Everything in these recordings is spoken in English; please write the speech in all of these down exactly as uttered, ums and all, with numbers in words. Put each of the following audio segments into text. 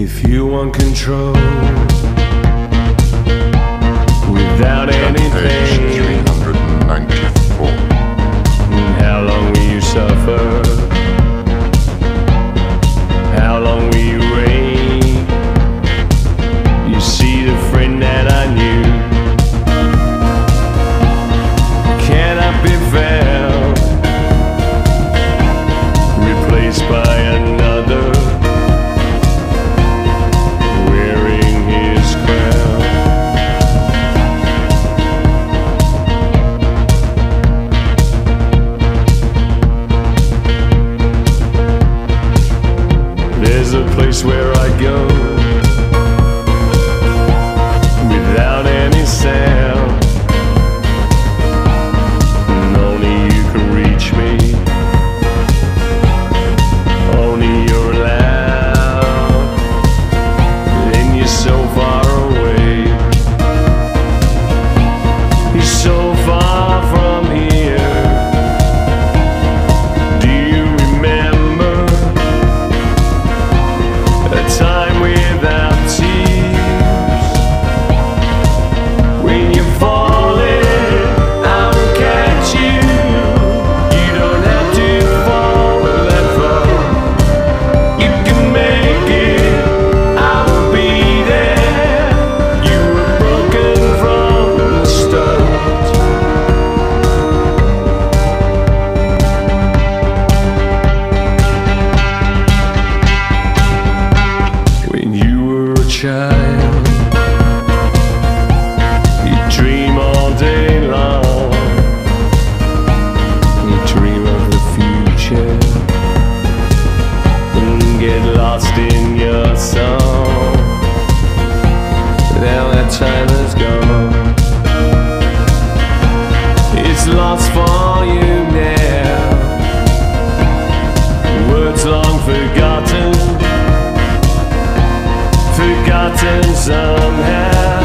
If you want control without any pain, three hundred ninety-four. how long will you suffer? How long will you reign? You see the friend that I knew cannot be found, replaced by another wearing his crown. There's a place where I go without any sound, and only you can reach me, only you're loud, and you're so far away, you're so far from here. Do you remember a time without tears? When you're falling, I will catch you. You don't have to fall that far. You can make it, I will be there. You were broken from the start. When you were a child, you dream all day long. You dream of the future and get lost in your song. Now that time is gone. It's lost for you now. Words long forgotten, forgotten somehow.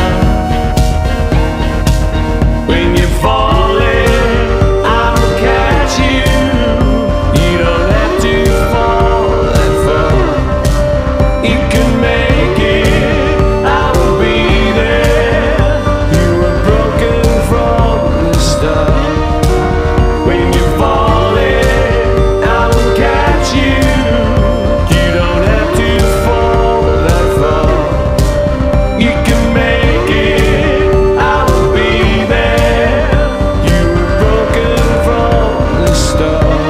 When you're falling, I will catch you. You don't have to fall that far. You can make it, I will be there. You were broken from the start. When you're falling, I will catch you. You don't have to fall that far. You can make it, I will be there. You were broken from the start.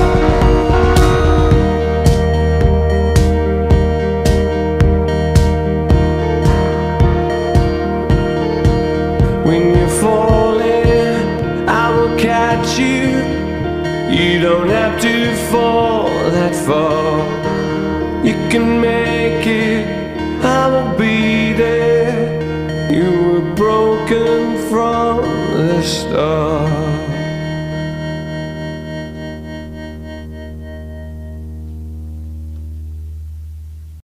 When you're falling, I will catch you. You don't have to fall that far. You can make it, I will be there. You were broken from the start.